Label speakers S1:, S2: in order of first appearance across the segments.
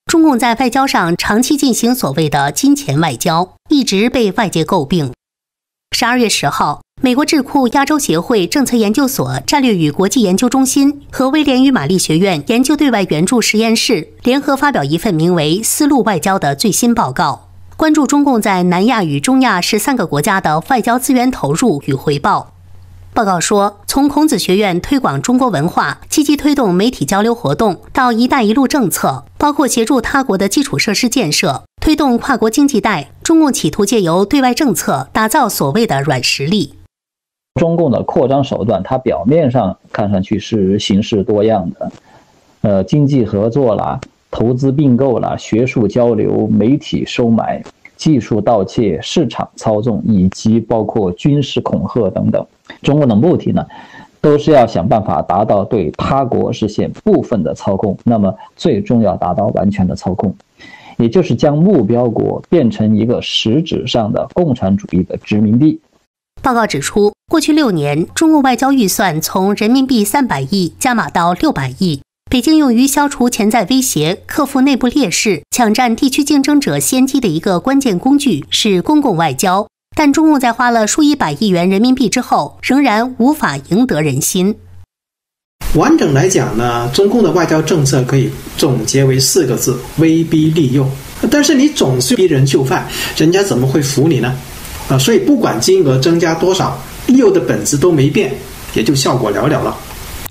S1: 中共在外交上长期进行所谓的金钱外交，一直被外界诟病。12月10号，美国智库亚洲协会政策研究所战略与国际研究中心和威廉与玛丽学院研究对外援助实验室联合发表一份名为《丝路外交》的最新报告，关注中共在南亚与中亚13个国家的外交资源投入与回报。报告说，从孔子学院推广中国文化，积极推动媒体交流活动，到“一带一路”政策，包括协助他国的基础设施建设，推动跨国经济带，中共企图借由对外政策打造所谓的软实力。
S2: 中共的扩张手段，它表面上看上去是形式多样的，经济合作啦、投资并购啦、学术交流、媒体收买、技术盗窃、市场操纵，以及包括军事恐吓等等。中共的目的呢，都是要想办法达到对他国实现部分的操控，那么最终要达到完全的操控，也就是将目标国变成一个实质上的共产主义的殖民地。
S1: 报告指出，过去6年，中共外交预算从人民币300亿加码到600亿。北京用于消除潜在威胁、克服内部劣势、抢占地区竞争者先机的一个关键工具是公共外交，但中共在花了数以百亿元人民币之后，仍然无法赢得人心。
S3: 完整来讲呢，中共的外交政策可以总结为4个字：威逼利诱。但是你总是逼人就范，人家怎么会服你呢？所以不管金额增加多少，利诱的本质都没变，也就效果寥寥了。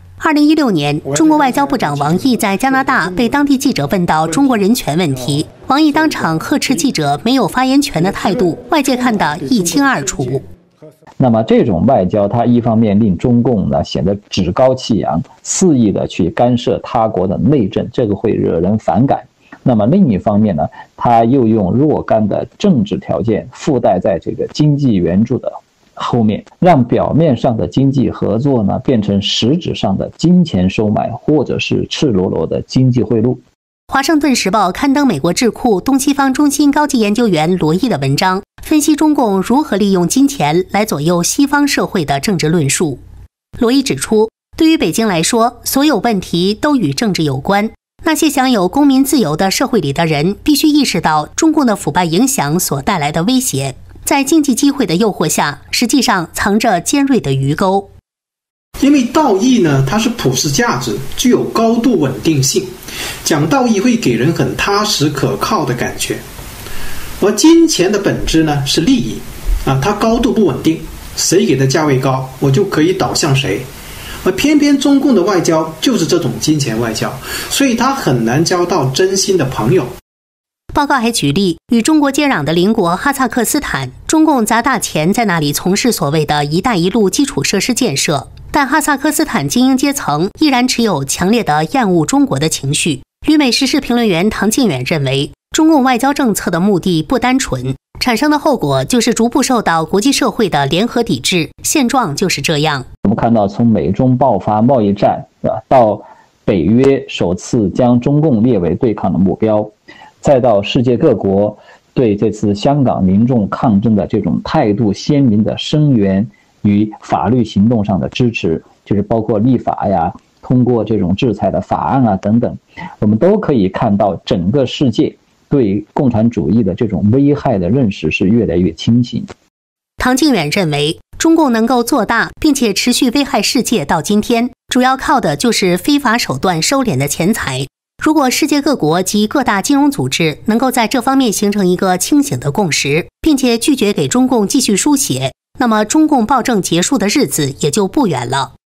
S1: 2016年，中国外交部长王毅在加拿大被当地记者问到中国人权问题，王毅当场呵斥记者没有发言权的态度，外界看得一清二楚。
S2: 那么这种外交，它一方面令中共呢显得趾高气扬，肆意的去干涉他国的内政，这个会惹人反感。那么另一方面呢，他又用若干的政治条件附带在这个经济援助的后面，让表面上的经济合作呢变成实质上的金钱收买，或者是赤裸裸的经济贿赂。
S1: 华盛顿时报刊登美国智库东西方中心高级研究员罗伊的文章，分析中共如何利用金钱来左右西方社会的政治论述。罗伊指出，对于北京来说，所有问题都与政治有关。那些享有公民自由的社会里的人必须意识到中共的腐败影响所带来的威胁，在经济机会的诱惑下，实际上藏着尖锐的鱼钩。
S3: 因为道义呢，它是普世价值，具有高度稳定性，讲道义会给人很踏实可靠的感觉。而金钱的本质呢是利益它高度不稳定，谁给的价位高，我就可以导向谁。而偏偏中共的外交就是这种金钱外交，所以他很难交到真心的朋友。
S1: 报告还举例，与中国接壤的邻国哈萨克斯坦，中共砸大钱在那里从事所谓的一带一路基础设施建设，但哈萨克斯坦精英阶层依然持有强烈的厌恶中国的情绪。旅美时事评论员唐靖远认为，中共外交政策的目的不单纯，产生的后果就是逐步受到国际社会的联合抵制，现状就是这样。
S2: 我们看到，从美中爆发贸易战到北约首次将中共列为对抗的目标，再到世界各国对这次香港民众抗争的这种态度鲜明的声援与法律行动上的支持，就是包括立法呀，通过这种制裁的法案啊等等，我们都可以看到整个世界对共产主义的这种危害的认识是越来越清醒。
S1: 唐靖远认为，中共能够做大并且持续危害世界到今天，主要靠的就是非法手段收敛的钱财。如果世界各国及各大金融组织能够在这方面形成一个清醒的共识，并且拒绝给中共继续输血，那么中共暴政结束的日子也就不远了。